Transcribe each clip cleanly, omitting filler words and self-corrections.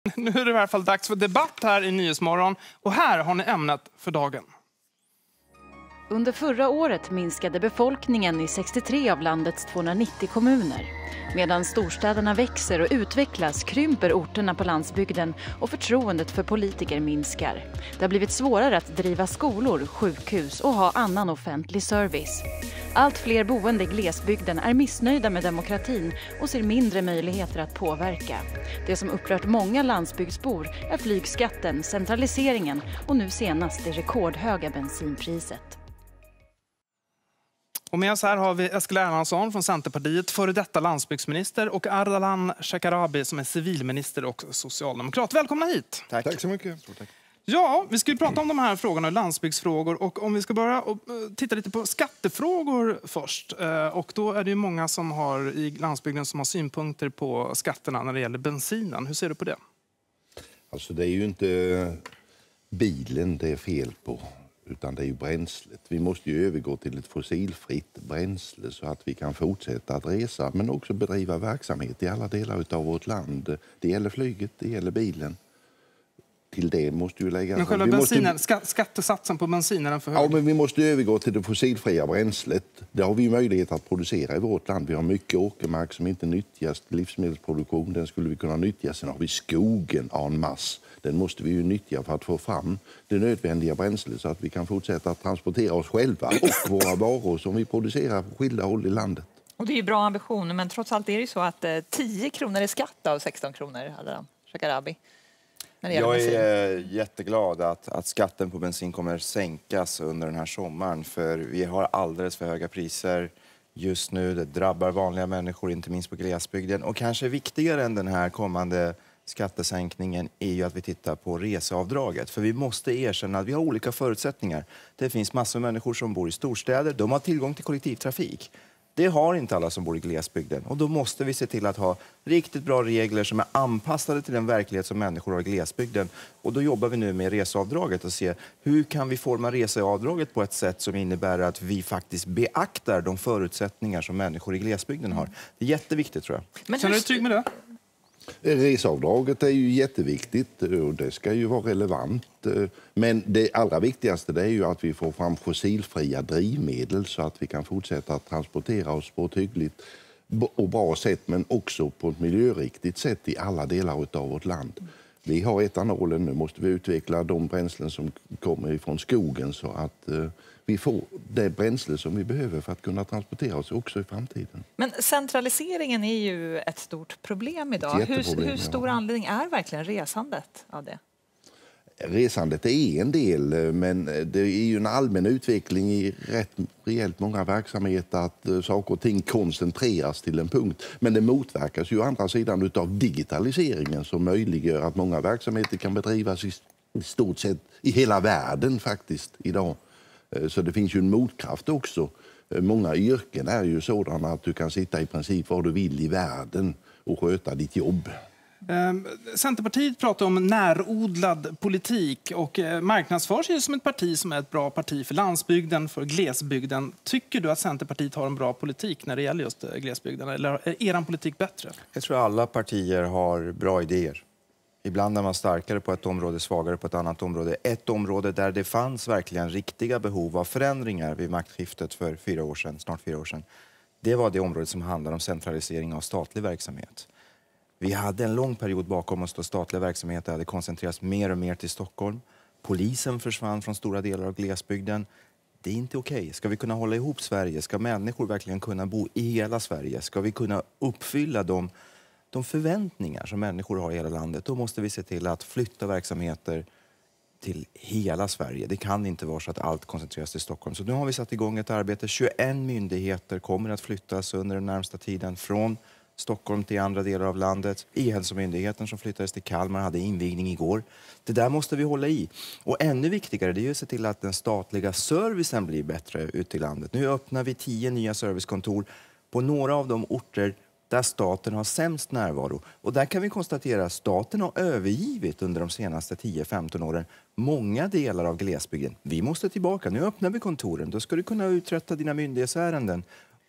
Nu är det i alla fall dags för debatt här i Nyhetsmorgon. Och här har ni ämnet för dagen. Under förra året minskade befolkningen i 63 av landets 290 kommuner. Medan storstäderna växer och utvecklas krymper orterna på landsbygden och förtroendet för politiker minskar. Det har blivit svårare att driva skolor, sjukhus och ha annan offentlig service. Allt fler boende i glesbygden är missnöjda med demokratin och ser mindre möjligheter att påverka. Det som upprört många landsbygdsbor är flygskatten, centraliseringen och nu senast det rekordhöga bensinpriset. Och med oss här har vi Eskil Erlandsson från Centerpartiet, före detta landsbygdsminister, och Ardalan Shekarabi som är civilminister och socialdemokrat. Välkomna hit! Tack så mycket. Ja, vi ska ju prata om de här frågorna, landsbygdsfrågor, och om vi ska börja och titta lite på skattefrågor först. Och då är det ju många som har i landsbygden som har synpunkter på skatterna när det gäller bensinen. Hur ser du på det? Alltså det är ju inte bilen det är fel på, utan det är ju bränslet. Vi måste ju övergå till ett fossilfritt bränsle så att vi kan fortsätta att resa men också bedriva verksamhet i alla delar av vårt land. Det gäller flyget, det gäller bilen. Till det måste ju lägga... Men själva bensinen, skattesatsen på bensin är den för hög? Ja, men vi måste övergå till det fossilfria bränslet. Det har vi möjlighet att producera i vårt land. Vi har mycket åkermark som inte nyttjas till livsmedelsproduktion. Den skulle vi kunna nyttja. Sen har vi skogen en masse. Den måste vi ju nyttja för att få fram det nödvändiga bränslet så att vi kan fortsätta att transportera oss själva och våra varor som vi producerar på skilda håll i landet. Och det är ju bra ambitioner, men trots allt är det ju så att 10 kronor är skatt av 16 kronor, Ardalan Shekarabi. Jag är jätteglad att skatten på bensin kommer sänkas under den här sommaren. För vi har alldeles för höga priser just nu. Det drabbar vanliga människor, inte minst på glesbygden. Och kanske viktigare än den här kommande skattesänkningen är ju att vi tittar på reseavdraget. För vi måste erkänna att vi har olika förutsättningar. Det finns massor av människor som bor i storstäder. De har tillgång till kollektivtrafik. Det har inte alla som bor i glesbygden. Och då måste vi se till att ha riktigt bra regler som är anpassade till den verklighet som människor har i glesbygden. Och då jobbar vi nu med reseavdraget och ser hur kan vi forma reseavdraget på ett sätt som innebär att vi faktiskt beaktar de förutsättningar som människor i glesbygden har. Det är jätteviktigt, tror jag. Men känner du trygg med det? Reseavdraget är ju jätteviktigt och det ska ju vara relevant. Men det allra viktigaste det är ju att vi får fram fossilfria drivmedel så att vi kan fortsätta att transportera oss på ett hyggligt och bra sätt men också på ett miljöriktigt sätt i alla delar av vårt land. Vi har etanolen, nu måste vi utveckla de bränslen som kommer ifrån skogen så att vi får det bränsle som vi behöver för att kunna transportera oss också i framtiden. Men centraliseringen är ju ett stort problem idag. Hur stor anledning är verkligen resandet av det? Resandet är en del, men det är ju en allmän utveckling i rätt rejält många verksamheter att saker och ting koncentreras till en punkt. Men det motverkas ju å andra sidan av digitaliseringen som möjliggör att många verksamheter kan bedrivas i stort sett i hela världen faktiskt idag. Så det finns ju en motkraft också. Många yrken är ju sådana att du kan sitta i princip var du vill i världen och sköta ditt jobb. Centerpartiet pratar om närodlad politik och marknadsför sig som ett parti som är ett bra parti för landsbygden, för glesbygden. Tycker du att Centerpartiet har en bra politik när det gäller just glesbygden, eller är er politik bättre? Jag tror alla partier har bra idéer. Ibland är man starkare på ett område, svagare på ett annat område. Ett område där det fanns verkligen riktiga behov av förändringar vid maktskiftet för snart 4 år sedan. Det var det område som handlar om centralisering av statlig verksamhet. Vi hade en lång period bakom oss då statliga verksamheter hade koncentrerats mer och mer till Stockholm. Polisen försvann från stora delar av glesbygden. Det är inte okej. Ska vi kunna hålla ihop Sverige? Ska människor verkligen kunna bo i hela Sverige? Ska vi kunna uppfylla de förväntningar som människor har i hela landet? Då måste vi se till att flytta verksamheter till hela Sverige. Det kan inte vara så att allt koncentreras till Stockholm. Så nu har vi satt igång ett arbete. 21 myndigheter kommer att flyttas under den närmsta tiden från Stockholm till andra delar av landet. E-hälsomyndigheten som flyttades till Kalmar hade invigning igår. Det där måste vi hålla i. Och ännu viktigare det är att se till att den statliga servicen blir bättre ute i landet. Nu öppnar vi 10 nya servicekontor på några av de orter där staten har sämst närvaro. Och där kan vi konstatera att staten har övergivit under de senaste 10-15 åren många delar av glesbygden. Vi måste tillbaka. Nu öppnar vi kontoren. Då ska du kunna uträtta dina myndighetsärenden.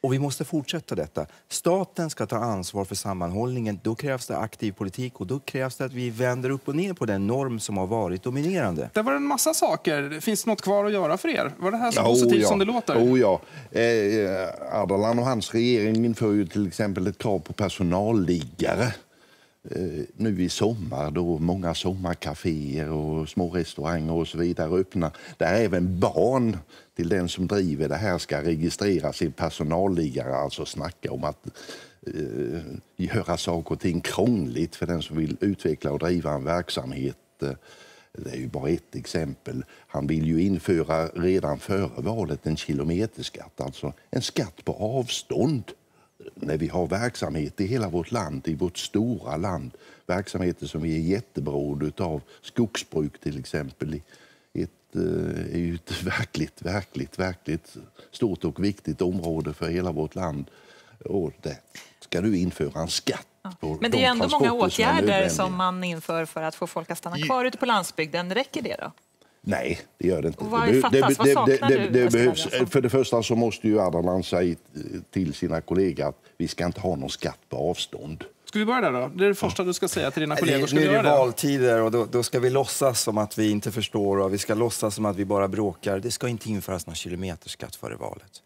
Och vi måste fortsätta detta. Staten ska ta ansvar för sammanhållningen. Då krävs det aktiv politik och då krävs det att vi vänder upp och ner på den norm som har varit dominerande. Det var en massa saker. Finns det något kvar att göra för er? Var det här så positivt som det låter? Ja. Ardalan och hans regering inför ju till exempel ett krav på personalliggare. Nu i sommar då många sommarkaféer och små restauranger och så vidare öppnar, där även barn till den som driver det här ska registrera sin personalliggare, alltså snacka om att göra saker och ting krångligt för den som vill utveckla och driva en verksamhet. Det är ju bara ett exempel. Han vill ju införa redan före valet en kilometerskatt, alltså en skatt på avstånd. När vi har verksamhet i hela vårt land, i vårt stora land, verksamheter som vi är jätteberoende av, skogsbruk till exempel, är ju ett verkligt stort och viktigt område för hela vårt land. Och det ska du införa en skatt. Men det är ändå många åtgärder som man inför för att få folk att stanna kvar ute på landsbygden. Räcker det då? Nej, det gör det inte. Och vad fattas? Vad saknar du? Det behövs, för det första så måste ju Ardalan säga till sina kollegor att vi ska inte ha någon skatt på avstånd. Ska vi börja där då? Det är det första du ska säga till dina kollegor. Ska nu är det valtider och då ska vi låtsas som att vi inte förstår och vi ska låtsas som att vi bara bråkar. Det ska inte införas någon kilometerskatt före valet.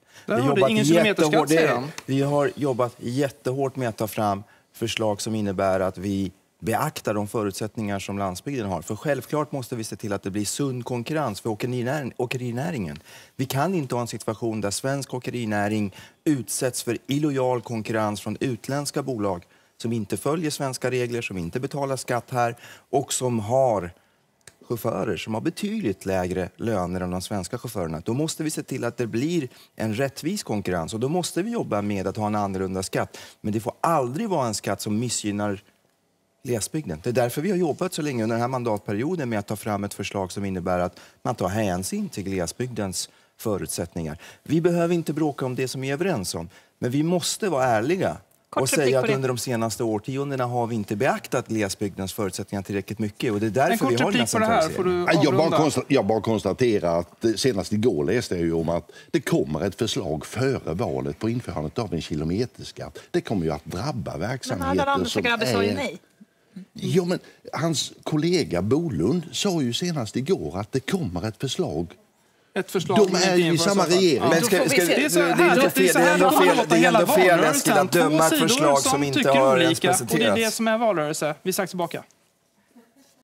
Vi har jobbat jättehårt med att ta fram förslag som innebär att vi beaktar de förutsättningar som landsbygden har. För självklart måste vi se till att det blir sund konkurrens för åkerinäringen. Vi kan inte ha en situation där svensk åkerinäring utsätts för illojal konkurrens från utländska bolag som inte följer svenska regler, som inte betalar skatt här och som har chaufförer som har betydligt lägre löner än de svenska chaufförerna. Då måste vi se till att det blir en rättvis konkurrens och då måste vi jobba med att ha en annorlunda skatt. Men det får aldrig vara en skatt som missgynnar glesbygden. Det är därför vi har jobbat så länge under den här mandatperioden med att ta fram ett förslag som innebär att man tar hänsyn till glesbygdens förutsättningar. Vi behöver inte bråka om det som vi är överens om, men vi måste vara ärliga och säga att under de senaste årtiondena har vi inte beaktat glesbygdens förutsättningar tillräckligt mycket. Och det är därför vi har den här centraliseringen. Jag bara konstaterar att senast igår läste jag ju om att det kommer ett förslag före valet på införandet av en kilometerskatt. Det kommer ju att drabba verksamheter som är... Nej. Ja, men hans kollega Bolund sa ju senast igår att det kommer ett förslag. De är ju i samma regering. Men det är ändå fel att döma ett förslag som inte har ens presenterats. Och det är det som är valrörelse. Vi är strax tillbaka.